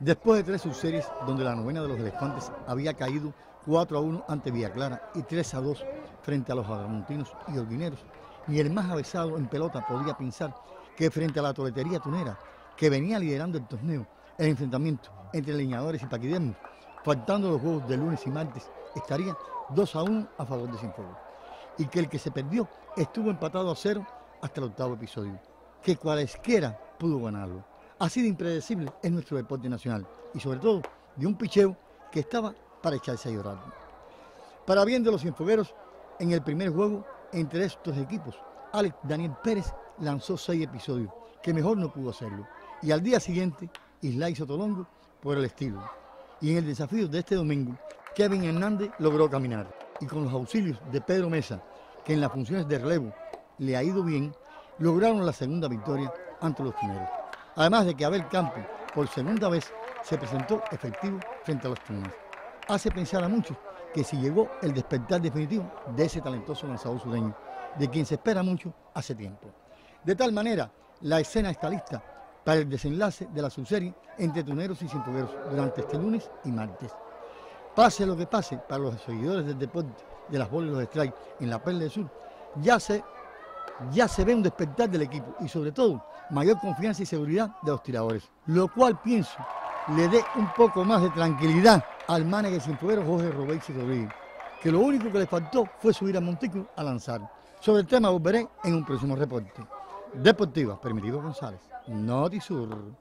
Después de 3 subseries donde la novena de los elefantes había caído 4-1 ante Villa Clara y 3-2 frente a los agramontinos y holguineros, ni el más avesado en pelota podía pensar que frente a la toletería tunera, que venía liderando el torneo, el enfrentamiento entre leñadores y paquidermos, faltando los juegos de lunes y martes, estaría 2-1 a favor de Cienfuegos, y que el que se perdió estuvo empatado a 0 hasta el octavo episodio, que cualesquiera pudo ganarlo. Así de impredecible es nuestro deporte nacional y sobre todo de un picheo que estaba para echarse a llorar. Para bien de los cienfuegueros, en el primer juego entre estos equipos, Alex Daniel Pérez lanzó 6 episodios, que mejor no pudo hacerlo. Y al día siguiente, Islay Sotolongo por el estilo. Y en el desafío de este domingo, Kevin Hernández logró caminar. Y con los auxilios de Pedro Mesa, que en las funciones de relevo le ha ido bien, lograron la segunda victoria ante los primeros. Además de que Abel Campo, por segunda vez, se presentó efectivo frente a los tuneros. Hace pensar a muchos que si llegó el despertar definitivo de ese talentoso lanzador sureño, de quien se espera mucho hace tiempo. De tal manera, la escena está lista para el desenlace de la subserie entre tuneros y cienfuegueros durante este lunes y martes. Pase lo que pase para los seguidores del deporte de las bolas y los strikes en la Perla del Sur, ya se ve un despertar del equipo y sobre todo mayor confianza y seguridad de los tiradores, lo cual pienso le dé un poco más de tranquilidad al manager cienfueguero Jorge Robéis Rodríguez, que lo único que le faltó fue subir a montículo a lanzar. Sobre el tema volveré en un próximo reporte. Deportiva, Permitivo González, Notisur.